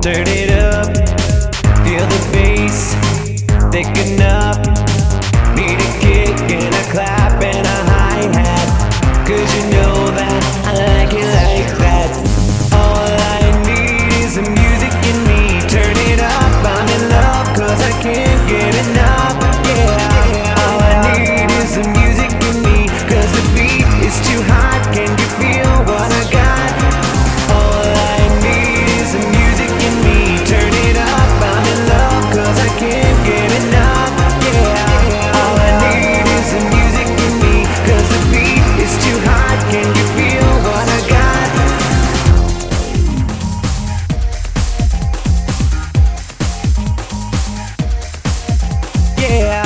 turn it up. Feel the bass, thick enough. Need a kick and a clap and a hi-hat, 'cause you know that I like it like that. All I need is the music in me. Turn it up, I'm in love 'cause I can't get enough. Yeah, all I need is the music in me, 'cause the beat is too hot. Can you feel what I got? All I need is the music in me. Turn it up, I'm in love 'cause I can't get enough. Yeah, all I need is the music in me, 'cause the beat is too hot. Can you feel what I got? Yeah.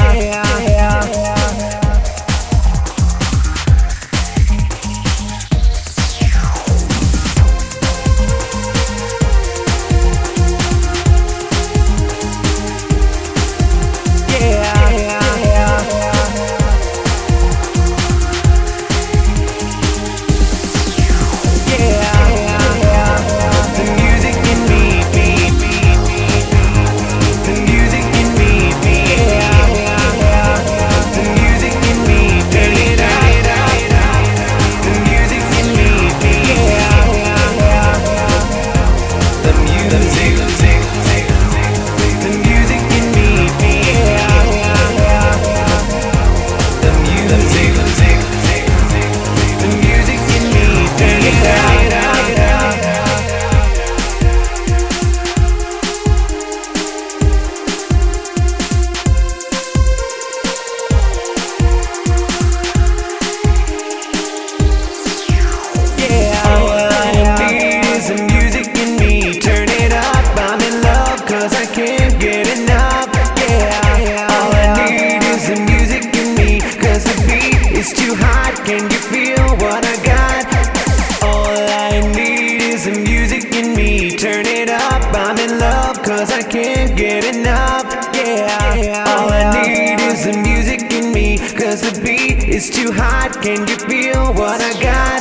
Can you feel what I got? All I need is the music in me. Turn it up, I'm in love 'cause I can't get enough. Yeah, all I need is the music in me, 'cause the beat is too hot. Can you feel what I got?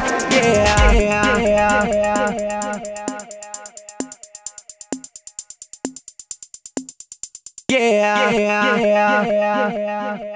Yeah.